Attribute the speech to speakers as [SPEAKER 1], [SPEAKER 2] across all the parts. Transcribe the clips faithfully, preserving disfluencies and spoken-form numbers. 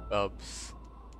[SPEAKER 1] Oops.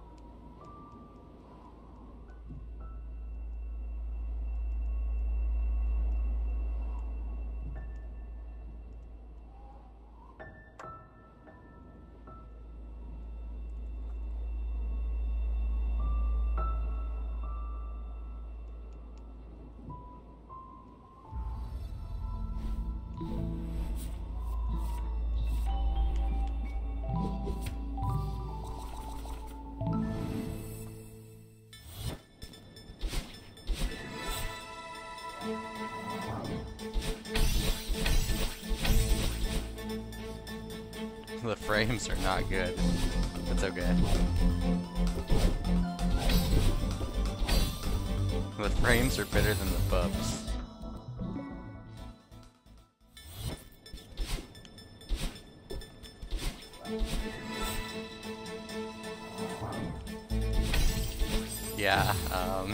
[SPEAKER 1] The frames are not good. That's okay. The frames are better than the bubs. Yeah, um...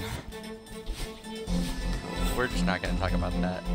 [SPEAKER 1] we're just not gonna talk about that.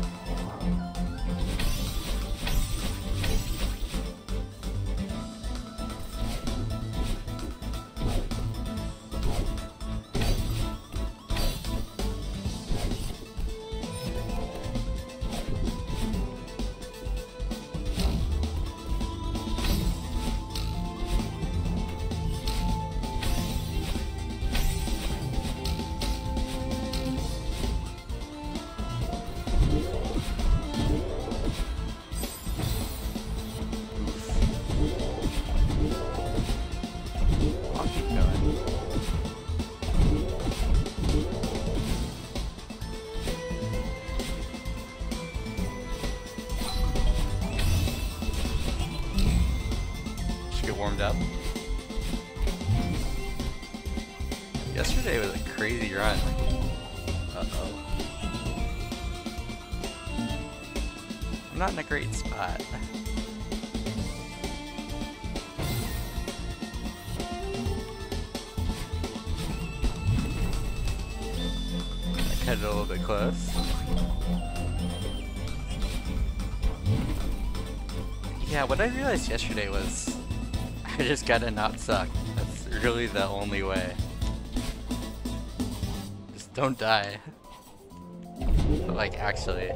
[SPEAKER 1] Warmed up. Yesterday was a crazy run. Uh-oh. I'm not in a great spot. I cut it a little bit close. Yeah, what I realized yesterday was I just gotta not suck. That's really the only way. Just don't die. But like, actually.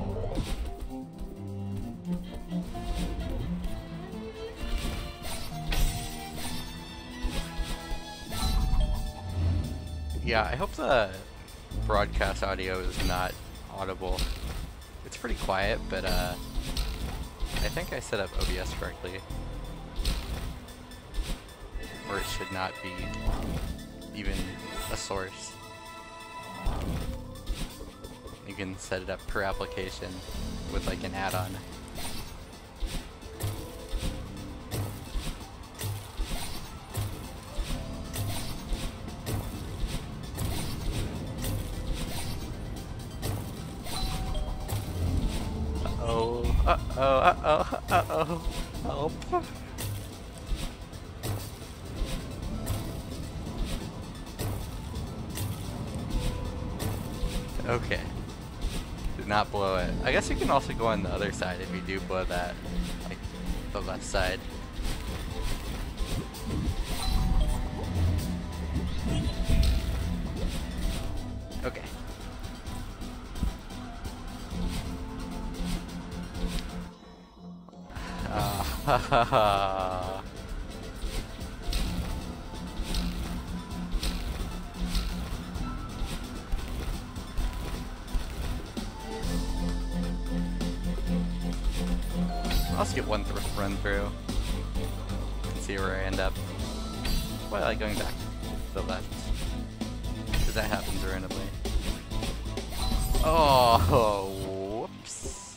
[SPEAKER 1] Yeah, I hope the broadcast audio is not audible. It's pretty quiet, but uh, I think I set up O B S correctly. Or it should not be even a source. You can set it up per application with like an add-on. Uh-oh, uh-oh, uh-oh, uh-oh, help. Okay. Did not blow it. I guess you can also go on the other side if you do blow that. Like, the left side. Okay. Uh, ha ha ha. I'll just get one th run through and see where I end up. Why I like going back to the left? Because that happens randomly. Oh, whoops.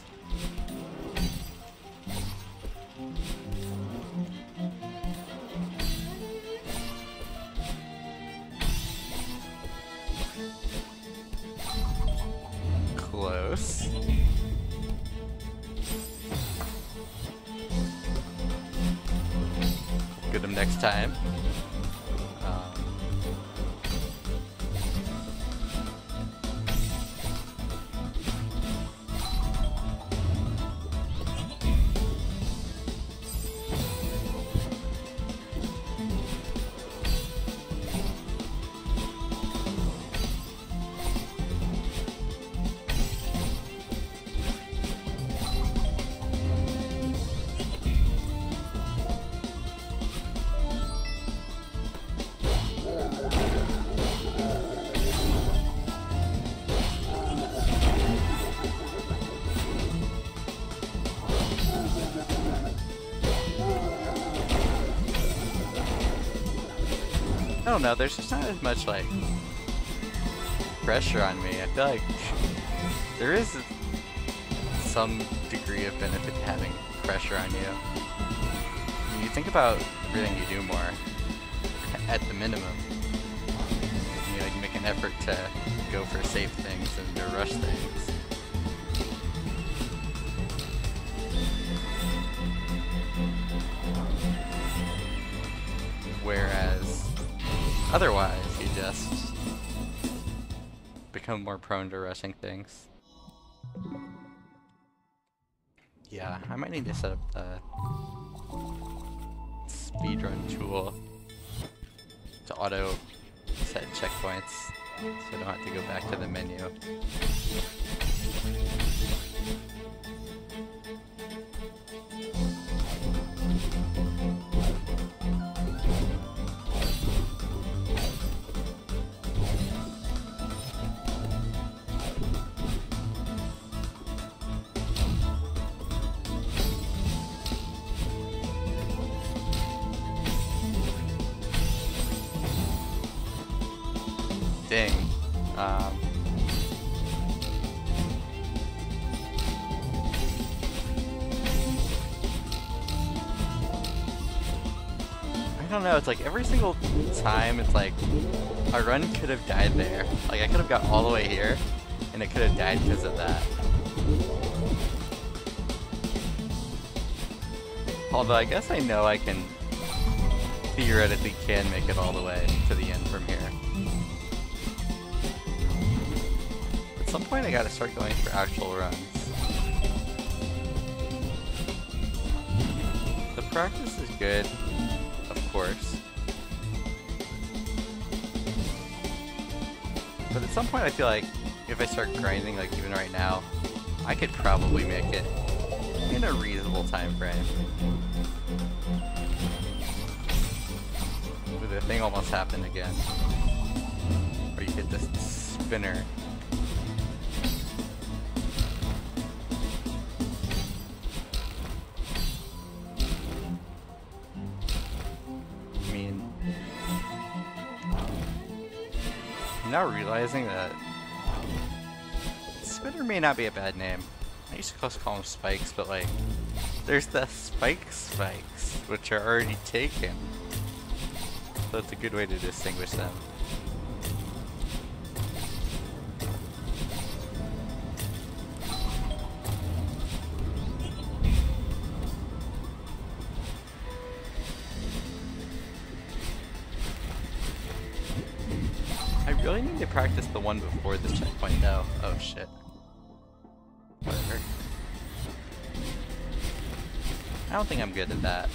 [SPEAKER 1] Close. Get him next time. Um, I don't know, there's just not as much, like, pressure on me. I feel like there is some degree of benefit to having pressure on you. When you think about everything you do more, at the minimum, you know, you make an effort to go for safe things and to rush things. Whereas, otherwise, you just become more prone to rushing things. Yeah, I might need to set up the speedrun tool to auto set checkpoints so I don't have to go back to the menu. Dang. Um, I don't know, it's like every single time it's like a run could have died there. Like I could have got all the way here and it could have died because of that. Although I guess I know I can theoretically can make it all the way to the end from here. At some point I gotta start going for actual runs. The practice is good, of course. But at some point I feel like if I start grinding, like even right now, I could probably make it in a reasonable time frame. Ooh, the thing almost happened again. Where you hit this spinner. I mean, I'm now realizing that Spinner may not be a bad name. I used to call them spikes, but like, there's the spike spikes, which are already taken. So it's a good way to distinguish them. I really need to practice the one before this checkpoint though. Oh shit. Whatever. I don't think I'm good at that.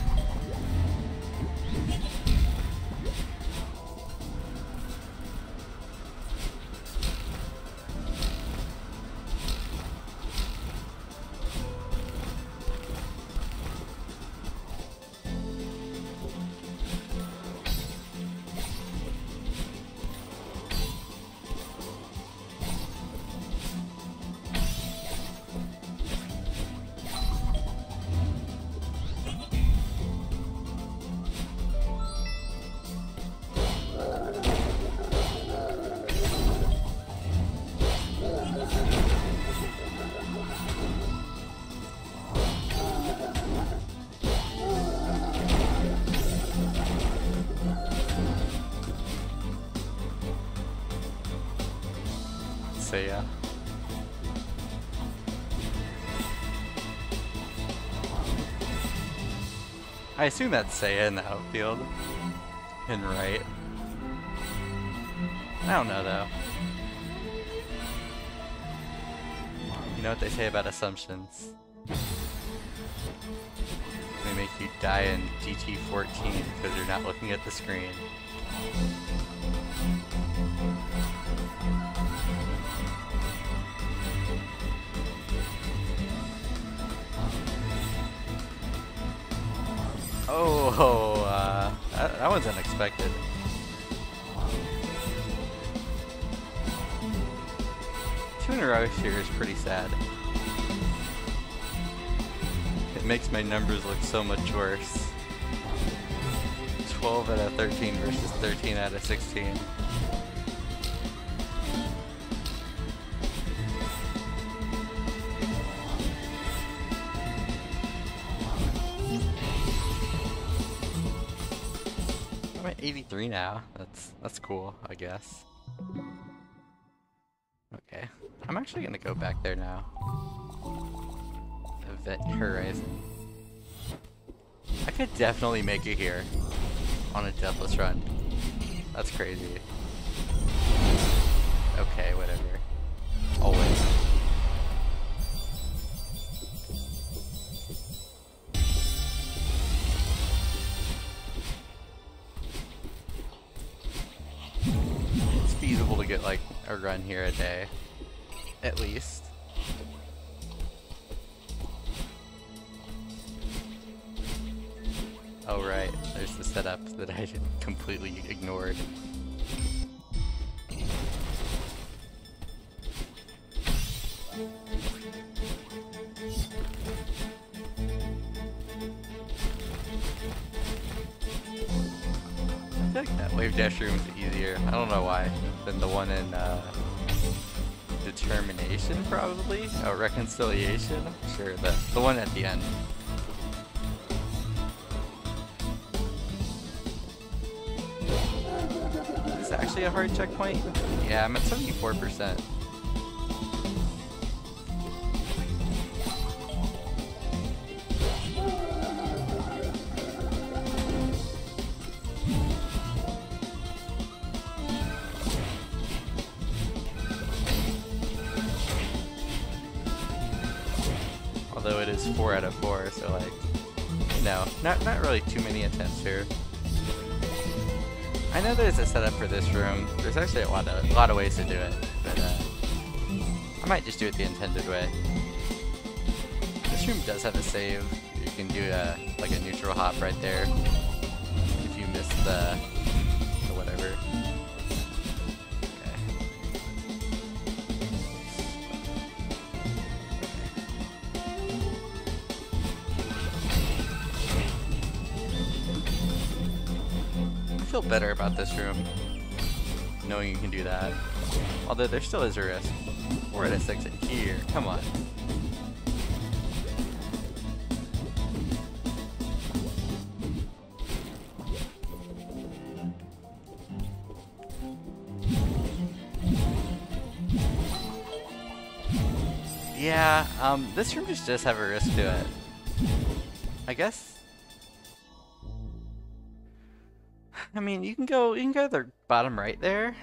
[SPEAKER 1] Seiya. I assume that's Seiya in the outfield. And right. I don't know though. You know what they say about assumptions? They make you die in G T fourteen because you're not looking at the screen. Oh, uh, that, that one's unexpected. Two in a row here is pretty sad. makes my numbers look so much worse. twelve out of thirteen versus thirteen out of sixteen. I'm at eighty-three now. That's that's cool, I guess. Okay. I'm actually gonna go back there now. Event Horizon. I could definitely make it here on a deathless run. That's crazy. Okay, whatever. Always. It's feasible to get like a run here a day, at least. Oh right, there's the setup that I completely ignored. I feel like that wave dash room is easier, I don't know why, than the one in uh, Determination probably? Oh, Reconciliation? Sure, the, the one at the end. Is it actually a hard checkpoint? Yeah, I'm at seventy-four percent. Although it is four out of four, so like, no, not not really too many attempts here. I know there's a setup for this room. There's actually a lot of a lot of ways to do it, but uh, I might just do it the intended way. This room does have a save. You can do a like a neutral hop right there if you miss the the whatever. I feel better about this room, knowing you can do that. Although there still is a risk. Four out of six in here, come on. Yeah, um, this room just does have a risk to it. I guess. I mean, you can go, you can go to the bottom right there.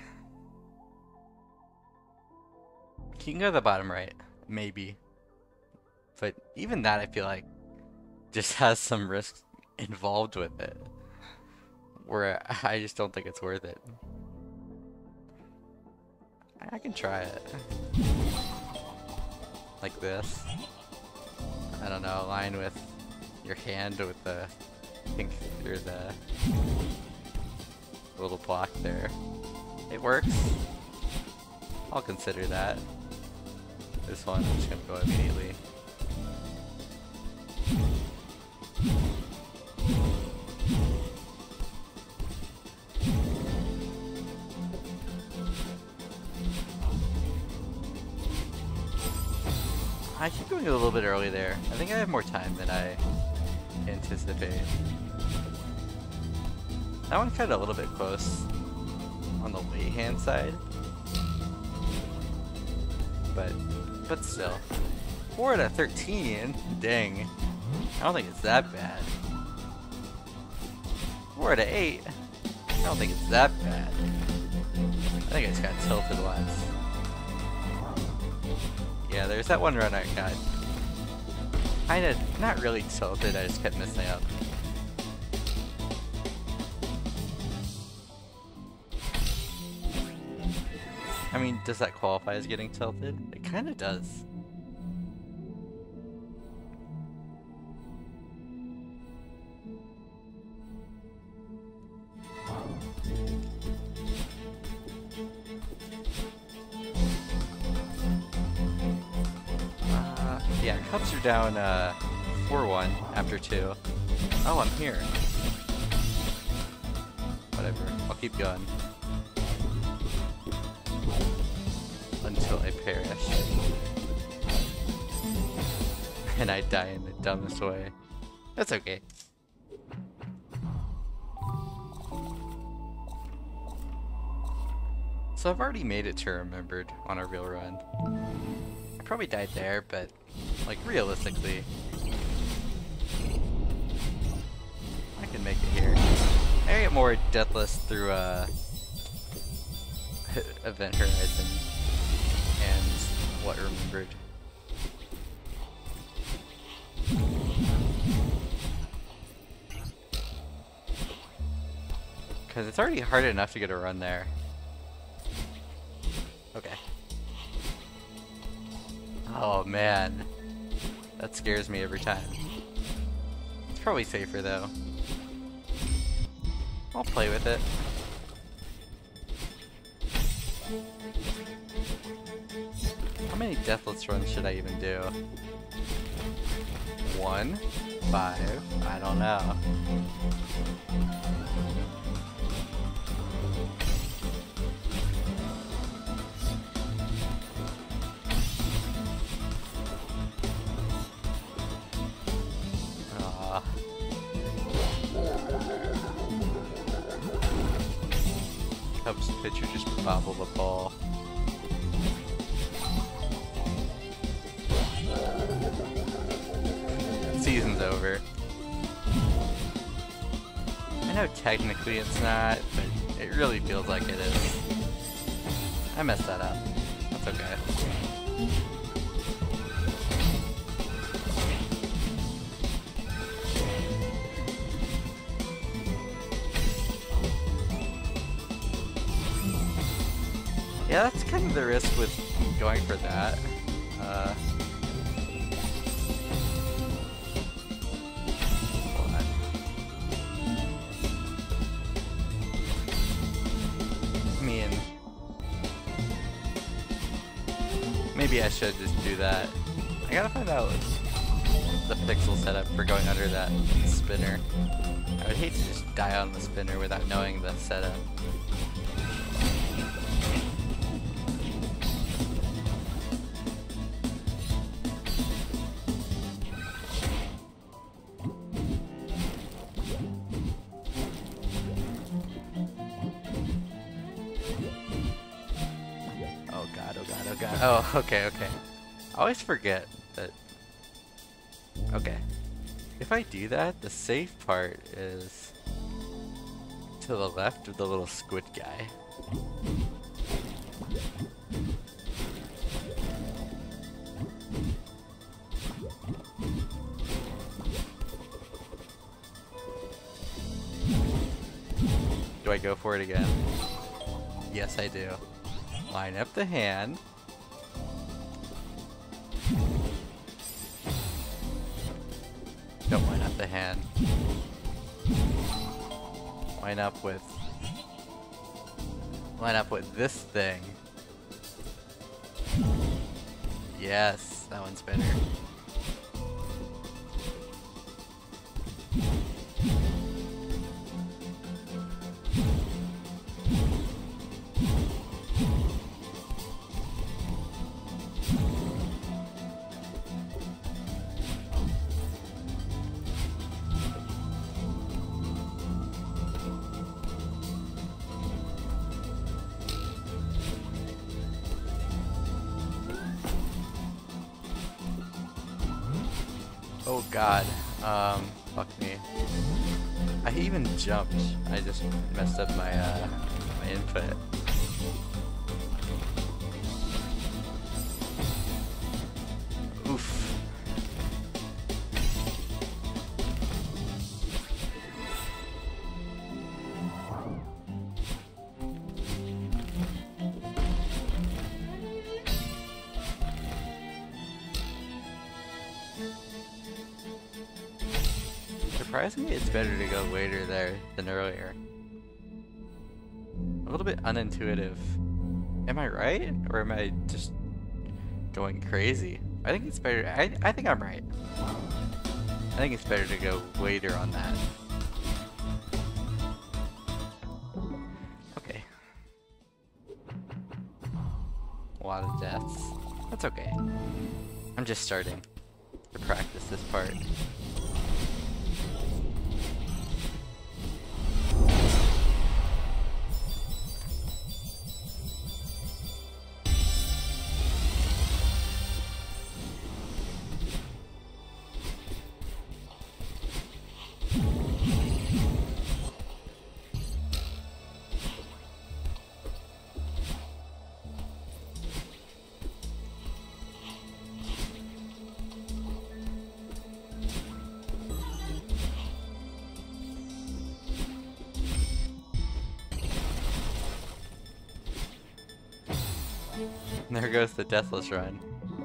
[SPEAKER 1] You can go to the bottom right, maybe. But even that, I feel like, just has some risk involved with it. Where I just don't think it's worth it. I can try it. Like this. I don't know, align with your hand with the pink, or the little block there. It works. I'll consider that. This one, I'm just gonna go immediately. I keep going a little bit early there. I think I have more time than I anticipate. That one kind of a little bit close on the way hand side, but but still, four out of thirteen. Dang, I don't think it's that bad. Four out of eight. I don't think it's that bad. I think I just got tilted once. Yeah, there's that one run I got kind of not really tilted. I just kept missing up. I mean, does that qualify as getting tilted? It kind of does. Uh, yeah, cups are down uh, four one after two. Oh, I'm here. Whatever, I'll keep going. Until I perish. And I die in the dumbest way. That's okay. So I've already made it to Remembered on a real run. I probably died there, but like realistically, I can make it here. I get more Deathless through uh, Event Horizon and what Remembered. Because it's already hard enough to get a run there. Okay. Oh man. That scares me every time. It's probably safer though. I'll play with it. How many Deathless runs should I even do? One? Five? I don't know. Cubs pitcher just bobbled the ball. Season's over. I know technically it's not, but it really feels like it is. I messed that up. That's okay. Yeah, that's kind of the risk with going for that. Uh, hold on. I mean, maybe I should just do that. I gotta find out the pixel setup for going under that spinner. I would hate to just die on the spinner without knowing the setup. Oh, okay, okay. I always forget that... Okay. If I do that, the safe part is to the left of the little squid guy. Do I go for it again? Yes, I do. Line up the hand. Don't line up the hand. Line up with... Line up with this thing. Yes, that one's better. Oh god, um, fuck me. I even jumped. I just messed up my, uh, my input. Oof. Surprisingly, it's better to go later there than earlier. A little bit unintuitive. Am I right? Or am I just going crazy? I think it's better. I, I think I'm right. I think it's better to go later on that. Okay. A lot of deaths. That's okay. I'm just starting to practice this part. There goes the Deathless Run.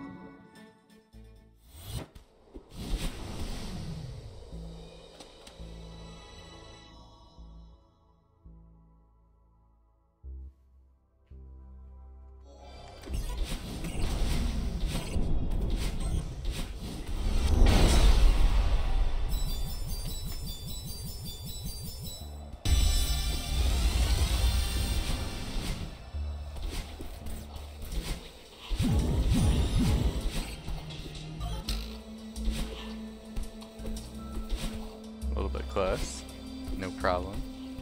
[SPEAKER 1] A little bit close, no problem.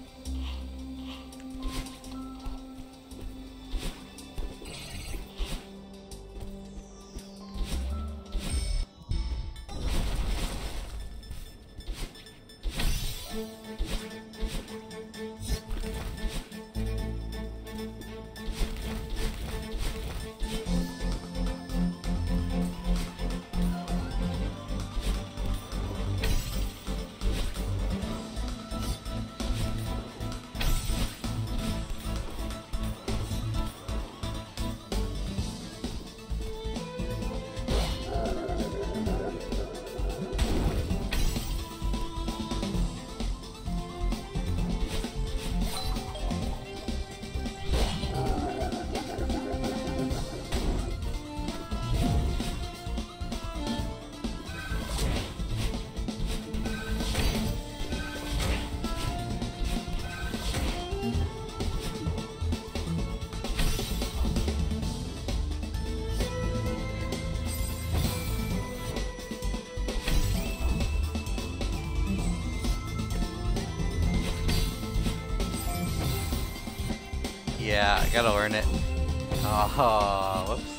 [SPEAKER 1] Yeah, I gotta learn it. Oh, whoops.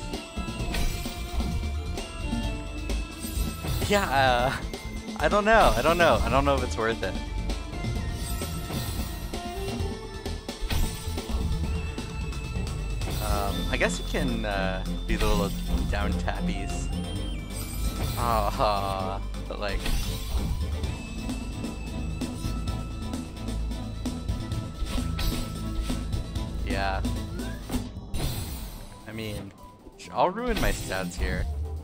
[SPEAKER 1] Yeah, uh, I don't know. I don't know. I don't know if it's worth it. Um, I guess you can uh, do the little down tappies. Ah, but like. Yeah. I mean, I'll ruin my stats here.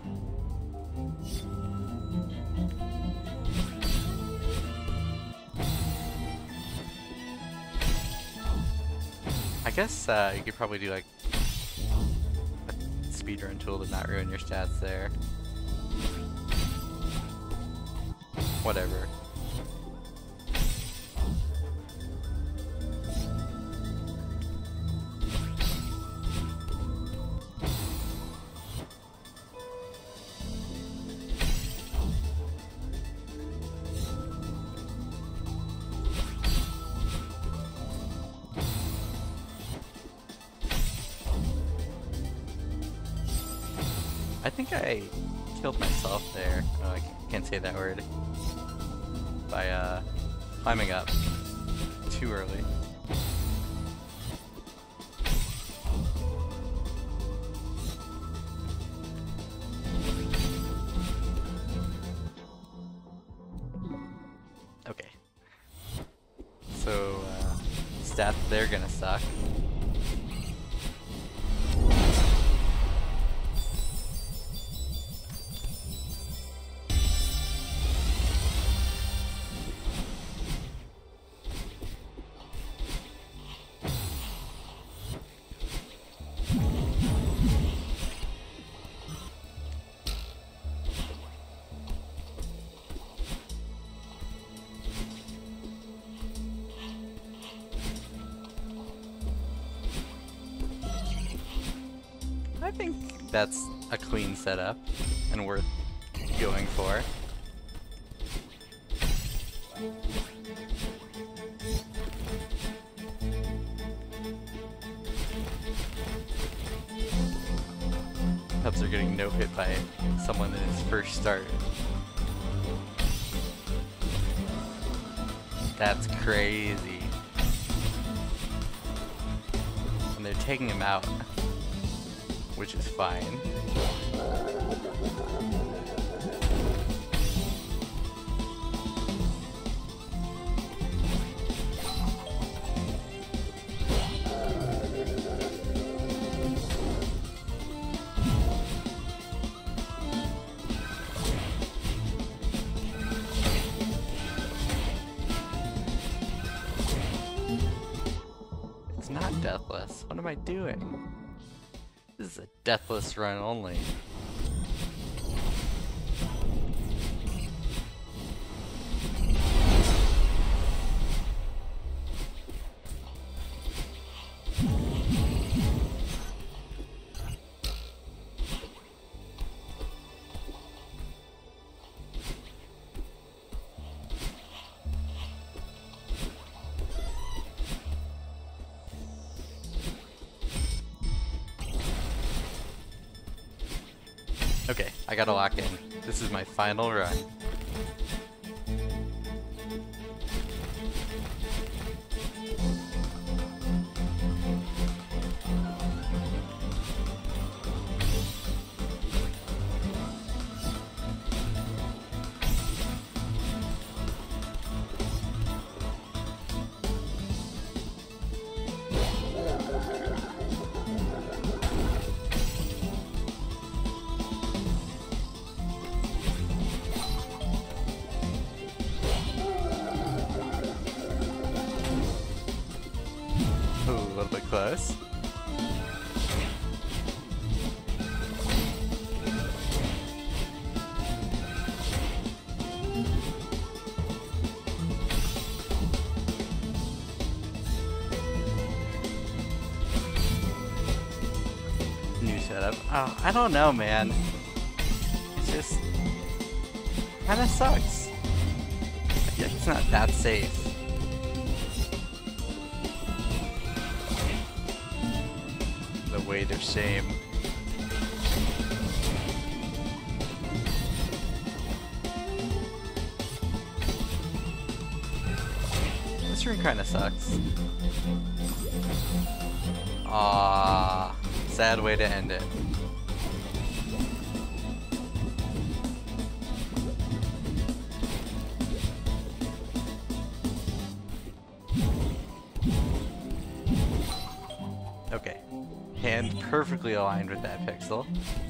[SPEAKER 1] I guess uh, you could probably do like a speedrun tool to not ruin your stats there. Whatever. I think I killed myself there. Oh, I can't say that word. By uh, climbing up too early. Okay. So, uh, stats, they're gonna suck. think that's a clean setup and worth going for. Cubs are getting no hit by someone in his first start. That's crazy. And they're taking him out, which is fine. It's not deathless. What am I doing? This is a deathless run only. Okay, I gotta lock in. This is my final run. Ooh, a little bit close. New setup. Oh, I don't know, man. It's just kind of sucks. I feel like it's not that safe. The weight of shame. This room kinda sucks. Aww, sad way to end it. Okay. Hand perfectly aligned with that pixel.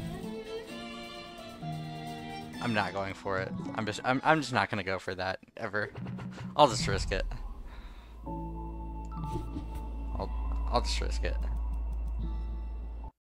[SPEAKER 1] I'm not going for it. I'm just I'm I'm just not gonna go for that ever. I'll just risk it. I'll I'll just risk it.